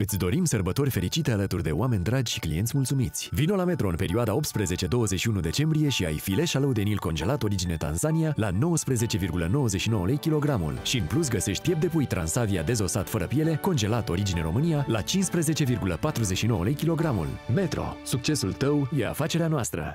Îți dorim sărbători fericite alături de oameni dragi și clienți mulțumiți. Vino la Metro în perioada 18-21 decembrie și ai filet șalău de Nil congelat origine Tanzania la 19,99 lei kilogramul. Și în plus găsești piept de pui Transavia dezosat fără piele, congelat origine România la 15,49 lei kilogramul. Metro. Succesul tău e afacerea noastră!